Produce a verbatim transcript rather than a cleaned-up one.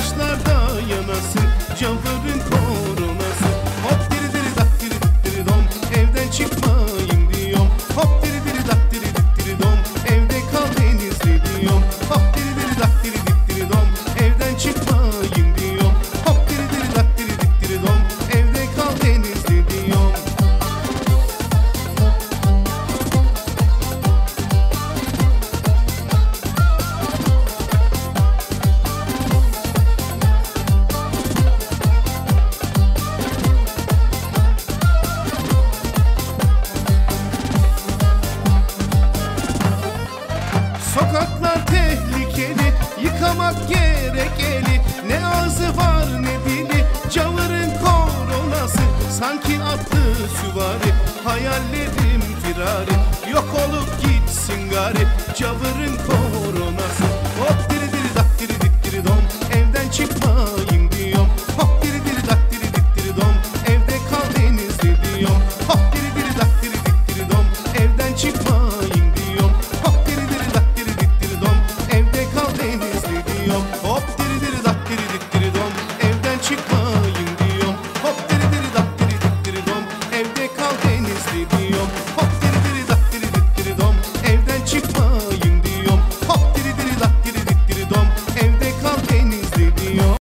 taşlarda yanasın Cavırın koronası. Hop diri diri dak diri dik diri dom, evden çıkmayayım diyorum. Hop diri diri dak diri dik diri dom, evde kal Denizli diyorum. Hop diri diri dak diri dik diri dom, evden çıkmayayım diyorum. Hop diri diri dak diri dik diri dom, evde kal Denizli diyorum. Sokaklar tehlikeli, yıkamak gerek eli. Ne ağzı var ne dili, Cavırın koronası. Sanki atlı süvari, hayallerim firari. Yok olup gitsin gari, Cavırın koronası.